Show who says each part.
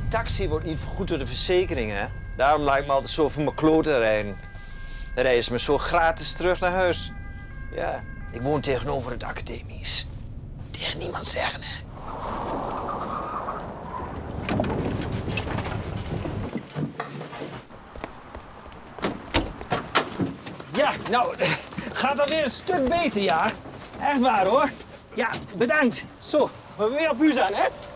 Speaker 1: taxi wordt niet vergoed door de verzekering, hè? Daarom lijkt me altijd zo voor mijn kloten rijden. Dan rijden ze me zo gratis terug naar huis. Ja, ik woon tegenover het academisch. Tegen niemand zeggen, hè? Ja, nou, gaat alweer een stuk beter, ja. Echt waar, hoor. Ja, bedankt. Zo, we weer op u zijn, hè?